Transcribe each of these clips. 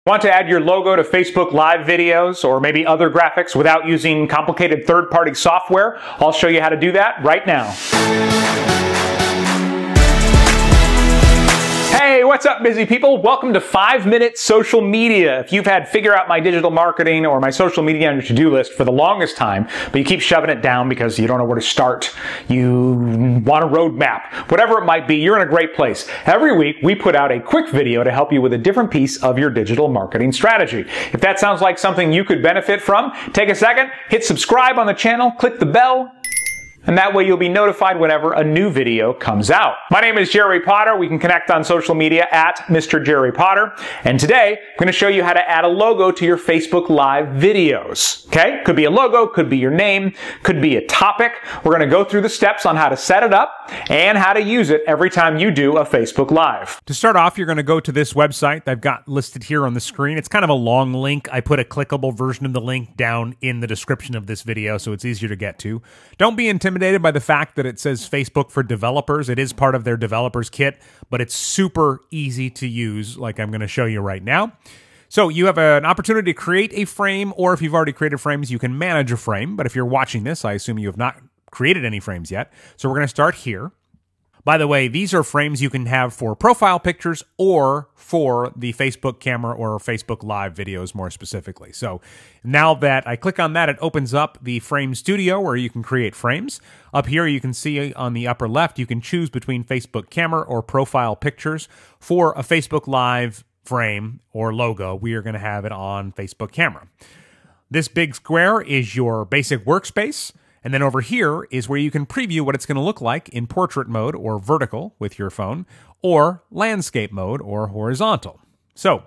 Want to add your logo to Facebook Live videos or maybe other graphics without using complicated third-party software? I'll show you how to do that right now. Hey, what's up, busy people? Welcome to 5-Minute Social Media. If you've had figure out my digital marketing or my social media on your to-do list for the longest time, but you keep shoving it down because you don't know where to start, you want a roadmap, whatever it might be, you're in a great place. Every week, we put out a quick video to help you with a different piece of your digital marketing strategy. If that sounds like something you could benefit from, take a second, hit subscribe on the channel, click the bell, and that way you'll be notified whenever a new video comes out. My name is Jerry Potter. We can connect on social media at Mr. Jerry Potter. And today, I'm going to show you how to add a logo to your Facebook Live videos. Okay? Could be a logo, could be your name, could be a topic. We're going to go through the steps on how to set it up and how to use it every time you do a Facebook Live. To start off, you're going to go to this website that I've got listed here on the screen. It's kind of a long link. I put a clickable version of the link down in the description of this video, so it's easier to get to. Don't be intimidated by the fact that it says Facebook for Developers. It is part of their developers kit, but it's super easy to use, like I'm going to show you right now. So you have an opportunity to create a frame, or if you've already created frames, you can manage a frame. But if you're watching this, I assume you have not created any frames yet. So we're going to start here. By the way, these are frames you can have for profile pictures or for the Facebook camera or Facebook Live videos more specifically. So now that I click on that, it opens up the Frame Studio where you can create frames. Up here, you can see on the upper left, you can choose between Facebook camera or profile pictures. For a Facebook Live frame or logo, we are going to have it on Facebook camera. This big square is your basic workspace. And then over here is where you can preview what it's going to look like in portrait mode or vertical with your phone, or landscape mode or horizontal. So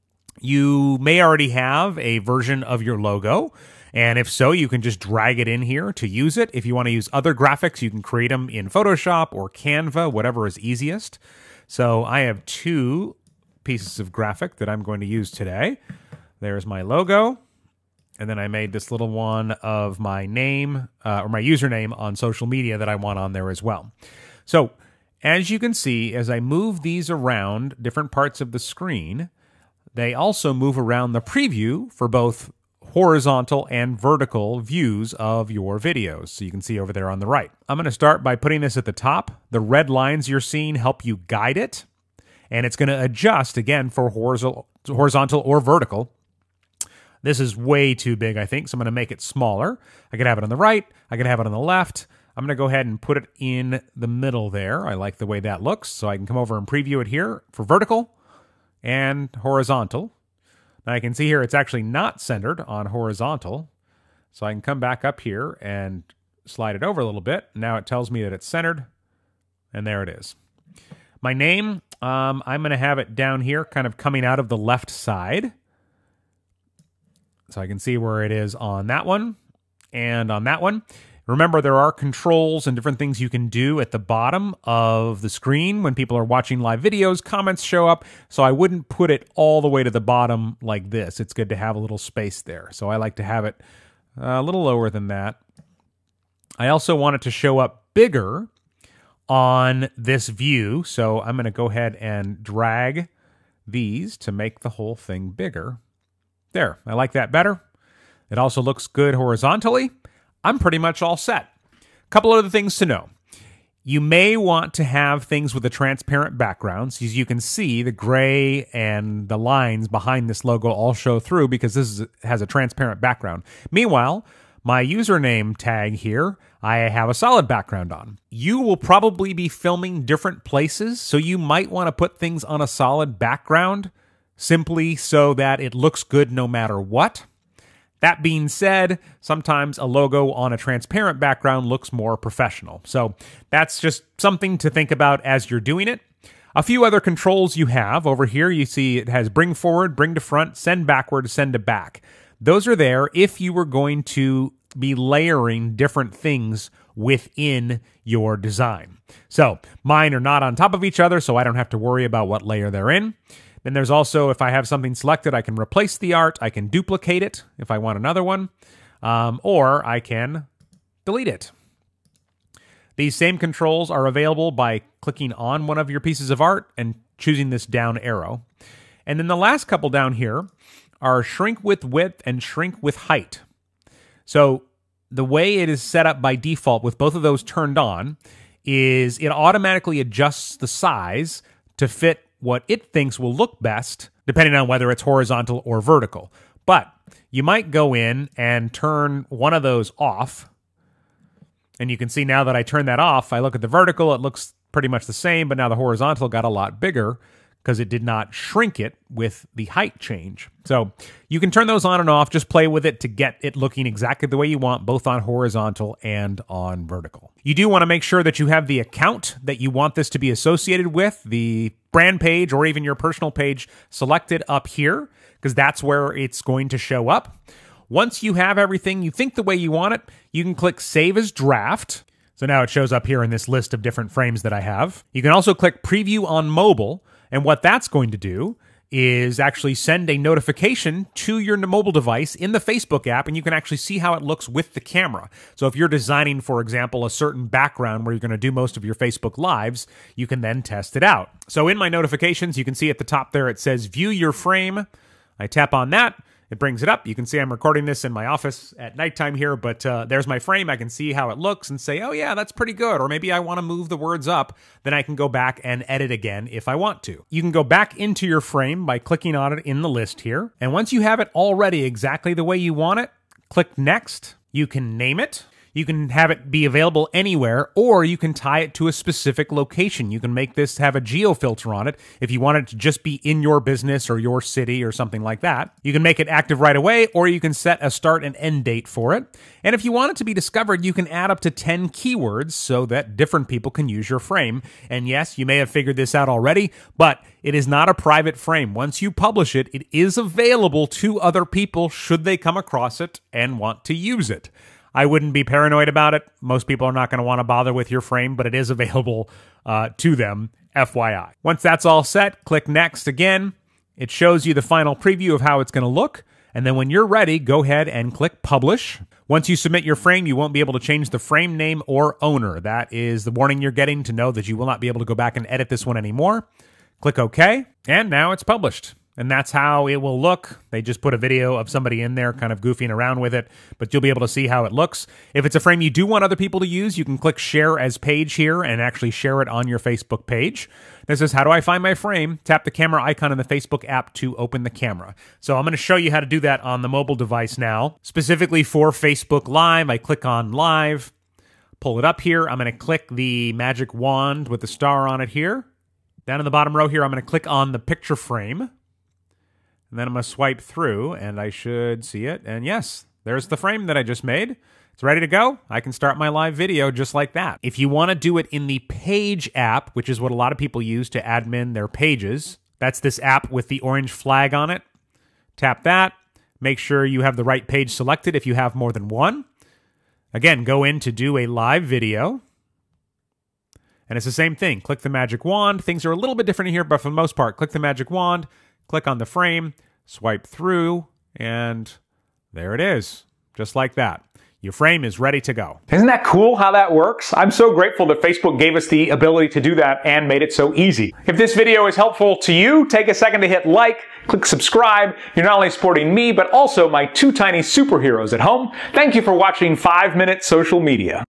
you may already have a version of your logo, and if so, you can just drag it in here to use it. If you want to use other graphics, you can create them in Photoshop or Canva, whatever is easiest. So I have two pieces of graphic that I'm going to use today. There's my logo. And then I made this little one of my name or my username on social media that I want on there as well. So as you can see, as I move these around different parts of the screen, they also move around the preview for both horizontal and vertical views of your videos. So you can see over there on the right. I'm going to start by putting this at the top. The red lines you're seeing help you guide it. And it's going to adjust, again, for horizontal or vertical. This is way too big, I think, so I'm going to make it smaller. I can have it on the right. I can have it on the left. I'm going to go ahead and put it in the middle there. I like the way that looks, so I can come over and preview it here for vertical and horizontal. Now I can see here it's actually not centered on horizontal, so I can come back up here and slide it over a little bit. Now it tells me that it's centered, and there it is. My name, I'm going to have it down here, kind of coming out of the left side. So I can see where it is on that one and on that one. Remember, there are controls and different things you can do at the bottom of the screen when people are watching live videos. Comments show up, so I wouldn't put it all the way to the bottom like this. It's good to have a little space there. So I like to have it a little lower than that. I also want it to show up bigger on this view, so I'm going to go ahead and drag these to make the whole thing bigger. There, I like that better. It also looks good horizontally. I'm pretty much all set. A couple other things to know. You may want to have things with a transparent background, so as you can see, the gray and the lines behind this logo all show through because this has a transparent background. Meanwhile, my username tag here, I have a solid background on. You will probably be filming different places, so you might want to put things on a solid background simply so that it looks good no matter what. That being said, sometimes a logo on a transparent background looks more professional. So that's just something to think about as you're doing it. A few other controls you have over here, you see it has bring forward, bring to front, send backward, send to back. Those are there if you were going to be layering different things within your design. So mine are not on top of each other, so I don't have to worry about what layer they're in. Then there's also, if I have something selected, I can replace the art. I can duplicate it if I want another one, or I can delete it. These same controls are available by clicking on one of your pieces of art and choosing this down arrow. And then the last couple down here are shrink with width and shrink with height. So the way it is set up by default with both of those turned on is it automatically adjusts the size to fit what it thinks will look best, depending on whether it's horizontal or vertical. But you might go in and turn one of those off. And you can see now that I turned that off, I look at the vertical, it looks pretty much the same, but now the horizontal got a lot bigger because it did not shrink it with the height change. So you can turn those on and off, just play with it to get it looking exactly the way you want, both on horizontal and on vertical. You do want to make sure that you have the account that you want this to be associated with, the brand page or even your personal page selected up here, because that's where it's going to show up. Once you have everything you think the way you want it, you can click Save as Draft. So now it shows up here in this list of different frames that I have. You can also click Preview on Mobile, and what that's going to do is actually send a notification to your mobile device in the Facebook app, and you can actually see how it looks with the camera. So if you're designing, for example, a certain background where you're going to do most of your Facebook Lives, you can then test it out. So in my notifications, you can see at the top there, it says View Your Frame. I tap on that. It brings it up. You can see I'm recording this in my office at nighttime here, but there's my frame. I can see how it looks and say, oh yeah, that's pretty good. Or maybe I want to move the words up. Then I can go back and edit again if I want to. You can go back into your frame by clicking on it in the list here. And once you have it already exactly the way you want it, click Next. You can name it. You can have it be available anywhere, or you can tie it to a specific location. You can make this have a geo filter on it if you want it to just be in your business or your city or something like that. You can make it active right away, or you can set a start and end date for it. And if you want it to be discovered, you can add up to 10 keywords so that different people can use your frame. And yes, you may have figured this out already, but it is not a private frame. Once you publish it, it is available to other people should they come across it and want to use it. I wouldn't be paranoid about it. Most people are not going to want to bother with your frame, but it is available to them, FYI. Once that's all set, click Next again. It shows you the final preview of how it's going to look. And then when you're ready, go ahead and click Publish. Once you submit your frame, you won't be able to change the frame name or owner. That is the warning you're getting to know that you will not be able to go back and edit this one anymore. Click OK, and now it's published. And that's how it will look. They just put a video of somebody in there kind of goofing around with it, but you'll be able to see how it looks. If it's a frame you do want other people to use, you can click Share as Page here and actually share it on your Facebook page. This is how do I find my frame? Tap the camera icon in the Facebook app to open the camera. So I'm going to show you how to do that on the mobile device now. Specifically for Facebook Live, I click on Live, pull it up here. I'm going to click the magic wand with the star on it here. Down in the bottom row here, I'm going to click on the picture frame. And then I'm going to swipe through, and I should see it. And yes, there's the frame that I just made. It's ready to go. I can start my live video just like that. If you want to do it in the Page app, which is what a lot of people use to admin their pages, that's this app with the orange flag on it. Tap that. Make sure you have the right page selected if you have more than one. Again, go in to do a live video. And it's the same thing. Click the magic wand. Things are a little bit different in here, but for the most part, click the magic wand. Click on the frame, swipe through, and there it is, just like that. Your frame is ready to go. Isn't that cool how that works? I'm so grateful that Facebook gave us the ability to do that and made it so easy. If this video is helpful to you, take a second to hit like, click subscribe. You're not only supporting me, but also my two tiny superheroes at home. Thank you for watching 5 Minute Social Media.